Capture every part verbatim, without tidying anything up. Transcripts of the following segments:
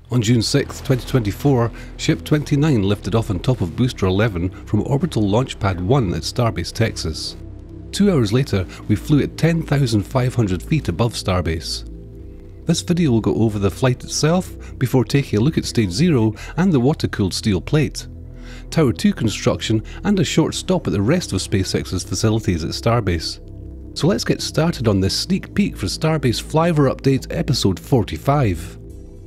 On June sixth, twenty twenty-four, Ship twenty-nine lifted off on top of Booster eleven from Orbital Launch Pad one at Starbase, Texas. Two hours later, we flew at ten thousand five hundred feet above Starbase. This video will go over the flight itself, before taking a look at Stage zero and the water-cooled steel plate, Tower two construction, and a short stop at the rest of SpaceX's facilities at Starbase. So let's get started on this sneak peek for Starbase Flyover Update Episode forty-five.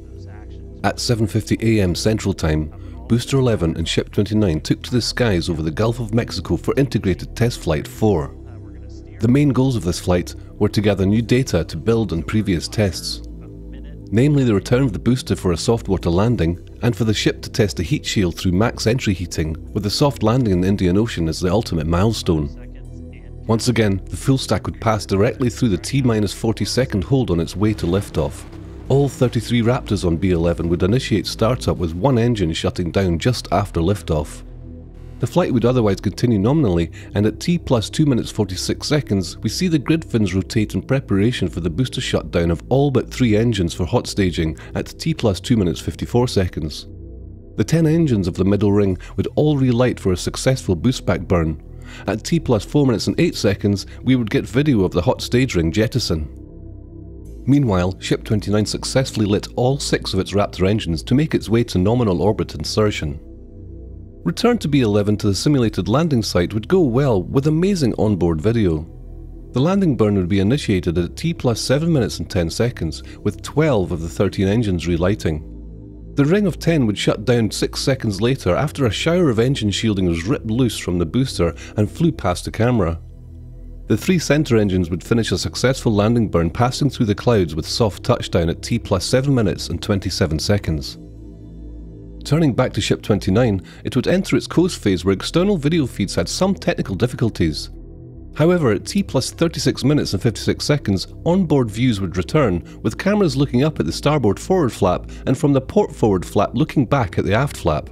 At seven fifty a m Central Time, Booster eleven and Ship twenty-nine took to the skies over the Gulf of Mexico for Integrated Test Flight four. The main goals of this flight were to gather new data to build on previous tests, namely the return of the booster for a soft water landing and for the ship to test a heat shield through max entry heating, with a soft landing in the Indian Ocean as the ultimate milestone. Once again, the fuel stack would pass directly through the T forty second hold on its way to liftoff. All thirty-three Raptors on B eleven would initiate startup with one engine shutting down just after liftoff. The flight would otherwise continue nominally, and at T plus two minutes forty-six seconds, we see the grid fins rotate in preparation for the booster shutdown of all but three engines for hot staging at T plus two minutes fifty-four seconds. The ten engines of the middle ring would all relight for a successful boost back burn. At T plus four minutes and eight seconds, we would get video of the hot stage ring jettison. Meanwhile, Ship twenty-nine successfully lit all six of its Raptor engines to make its way to nominal orbit insertion. Return to B eleven to the simulated landing site would go well with amazing onboard video. The landing burn would be initiated at T plus seven minutes and ten seconds, with twelve of the thirteen engines relighting. The ring of ten would shut down six seconds later after a shower of engine shielding was ripped loose from the booster and flew past the camera. The three center engines would finish a successful landing burn passing through the clouds with soft touchdown at T plus seven minutes and twenty-seven seconds. Turning back to Ship twenty-nine, it would enter its coast phase where external video feeds had some technical difficulties. However, at T plus thirty-six minutes and fifty-six seconds, onboard views would return, with cameras looking up at the starboard forward flap and from the port forward flap looking back at the aft flap.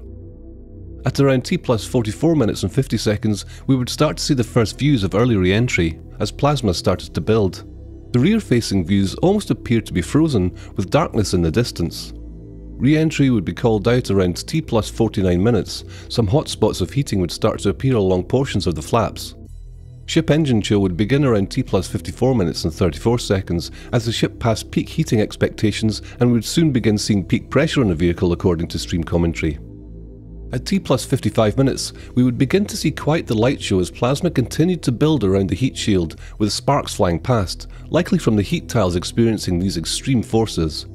At around T plus forty-four minutes and fifty seconds, we would start to see the first views of early re-entry, as plasma started to build. The rear-facing views almost appeared to be frozen, with darkness in the distance. Re-entry would be called out around T plus forty-nine minutes. Some hot spots of heating would start to appear along portions of the flaps. Ship engine chill would begin around T plus fifty-four minutes and thirty-four seconds, as the ship passed peak heating expectations and would soon begin seeing peak pressure on the vehicle according to stream commentary. At T plus fifty-five minutes, we would begin to see quite the light show as plasma continued to build around the heat shield, with sparks flying past, likely from the heat tiles experiencing these extreme forces.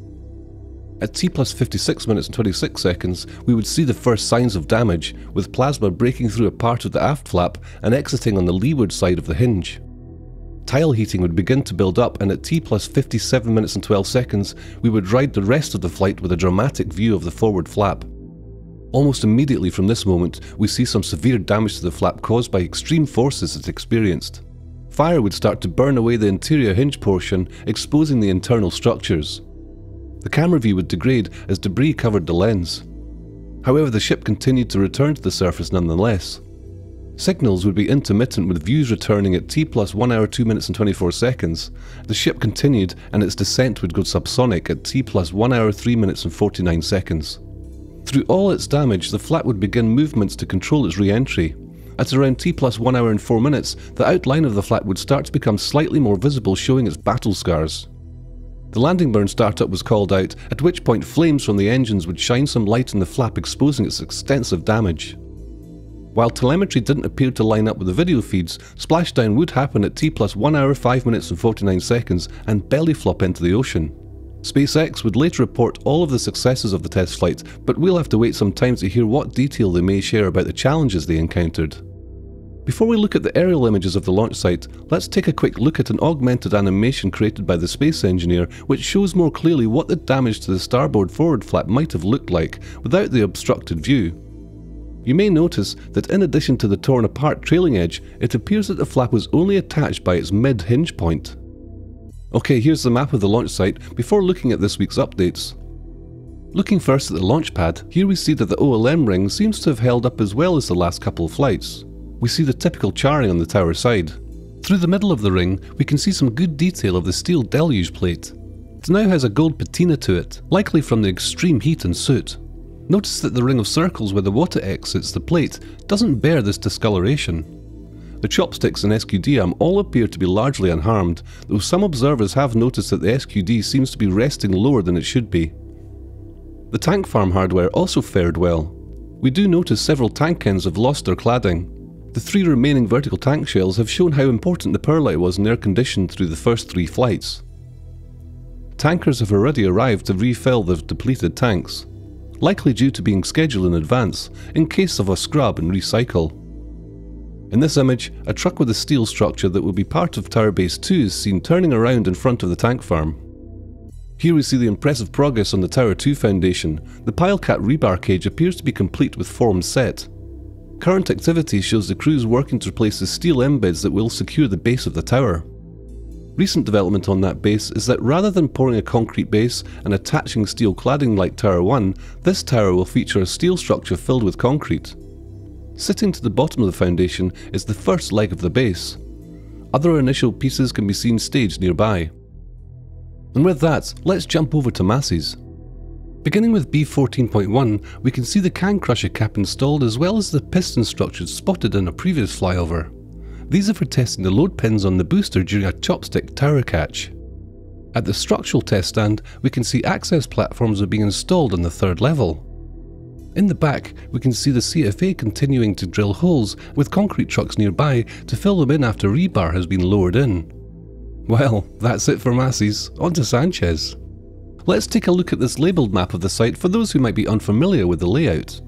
At T plus fifty-six minutes and twenty-six seconds, we would see the first signs of damage, with plasma breaking through a part of the aft flap and exiting on the leeward side of the hinge. Tile heating would begin to build up, and at T plus fifty-seven minutes and twelve seconds, we would ride the rest of the flight with a dramatic view of the forward flap. Almost immediately from this moment, we see some severe damage to the flap caused by extreme forces it experienced. Fire would start to burn away the interior hinge portion, exposing the internal structures. The camera view would degrade as debris covered the lens. However, the ship continued to return to the surface nonetheless. Signals would be intermittent, with views returning at T plus one hour two minutes and twenty-four seconds. The ship continued, and its descent would go subsonic at T plus one hour three minutes and forty-nine seconds. Through all its damage, the flap would begin movements to control its re-entry. At around T plus one hour and four minutes, the outline of the flap would start to become slightly more visible, showing its battle scars. The landing burn startup was called out, at which point flames from the engines would shine some light on the flap, exposing its extensive damage. While telemetry didn't appear to line up with the video feeds, splashdown would happen at T plus one hour five minutes and forty-nine seconds and belly flop into the ocean. SpaceX would later report all of the successes of the test flight, but we'll have to wait some time to hear what detail they may share about the challenges they encountered. Before we look at the aerial images of the launch site, let's take a quick look at an augmented animation created by the space engineer, which shows more clearly what the damage to the starboard forward flap might have looked like without the obstructed view. You may notice that in addition to the torn apart trailing edge, it appears that the flap was only attached by its mid-hinge point. Okay, here's the map of the launch site before looking at this week's updates. Looking first at the launch pad, here we see that the O L M ring seems to have held up as well as the last couple of flights. We see the typical charring on the tower side. Through the middle of the ring, we can see some good detail of the steel deluge plate. It now has a gold patina to it, likely from the extreme heat and soot. Notice that the ring of circles where the water exits the plate doesn't bear this discoloration. The chopsticks and S Q D arm all appear to be largely unharmed, though some observers have noticed that the S Q D seems to be resting lower than it should be. The tank farm hardware also fared well. We do notice several tank ends have lost their cladding. The three remaining vertical tank shells have shown how important the perlite was in air condition through the first three flights. Tankers have already arrived to refill the depleted tanks, likely due to being scheduled in advance in case of a scrub and recycle. In this image, a truck with a steel structure that will be part of Tower Base two is seen turning around in front of the tank farm. Here we see the impressive progress on the Tower two foundation. The pilecat rebar cage appears to be complete with forms set. Current activity shows the crews working to replace the steel embeds that will secure the base of the tower. Recent development on that base is that rather than pouring a concrete base and attaching steel cladding like Tower one, this tower will feature a steel structure filled with concrete. Sitting to the bottom of the foundation is the first leg of the base. Other initial pieces can be seen staged nearby. And with that, let's jump over to masses. Beginning with B fourteen point one, we can see the can crusher cap installed as well as the piston structures spotted in a previous flyover. These are for testing the load pins on the booster during a chopstick tower catch. At the structural test stand, we can see access platforms are being installed on the third level. In the back, we can see the C F A continuing to drill holes with concrete trucks nearby to fill them in after rebar has been lowered in. Well, that's it for masses. On to Sanchez. Let's take a look at this labelled map of the site for those who might be unfamiliar with the layout.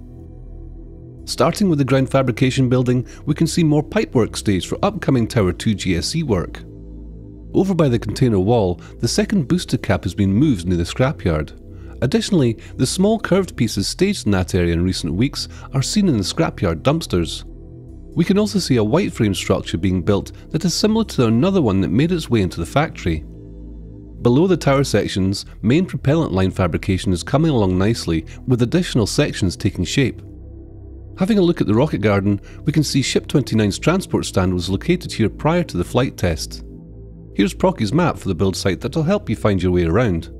Starting with the ground fabrication building, we can see more pipework staged for upcoming Tower two G S E work. Over by the container wall, the second booster cap has been moved near the scrapyard. Additionally, the small curved pieces staged in that area in recent weeks are seen in the scrapyard dumpsters. We can also see a white frame structure being built that is similar to another one that made its way into the factory. Below the tower sections, main propellant line fabrication is coming along nicely, with additional sections taking shape. Having a look at the rocket garden, we can see Ship twenty-nine's transport stand was located here prior to the flight test. Here's Procky's map for the build site that will help you find your way around.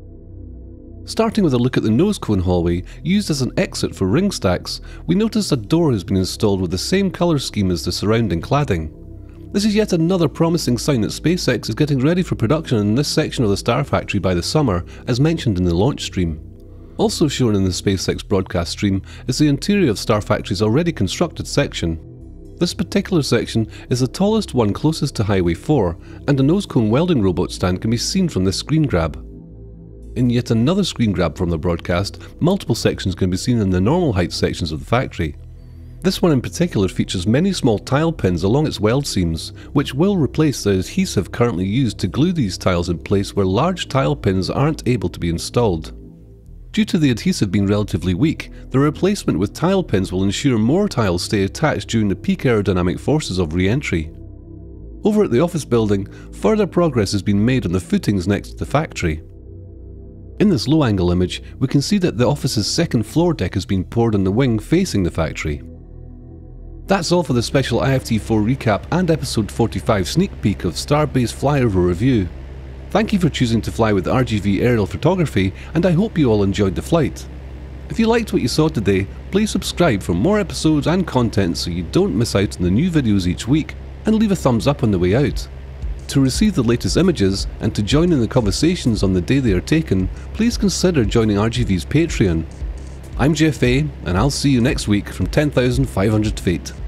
Starting with a look at the nose cone hallway, used as an exit for ring stacks, we notice a door has been installed with the same colour scheme as the surrounding cladding. This is yet another promising sign that SpaceX is getting ready for production in this section of the Star Factory by the summer, as mentioned in the launch stream. Also shown in the SpaceX broadcast stream is the interior of Star Factory's already constructed section. This particular section is the tallest one closest to Highway four, and a nose cone welding robot stand can be seen from this screen grab. In yet another screen grab from the broadcast, multiple sections can be seen in the normal height sections of the factory. This one in particular features many small tile pins along its weld seams, which will replace the adhesive currently used to glue these tiles in place where large tile pins aren't able to be installed. Due to the adhesive being relatively weak, the replacement with tile pins will ensure more tiles stay attached during the peak aerodynamic forces of re-entry. Over at the office building, further progress has been made on the footings next to the factory. In this low-angle image, we can see that the office's second floor deck has been poured on the wing facing the factory. That's all for the special I F T four recap and episode forty-five sneak peek of Starbase Flyover review. Thank you for choosing to fly with R G V aerial photography, and I hope you all enjoyed the flight. If you liked what you saw today, please subscribe for more episodes and content so you don't miss out on the new videos each week, and leave a thumbs up on the way out. To receive the latest images and to join in the conversations on the day they are taken, please consider joining R G V's Patreon. I'm Jeff A, and I'll see you next week from ten thousand five hundred feet.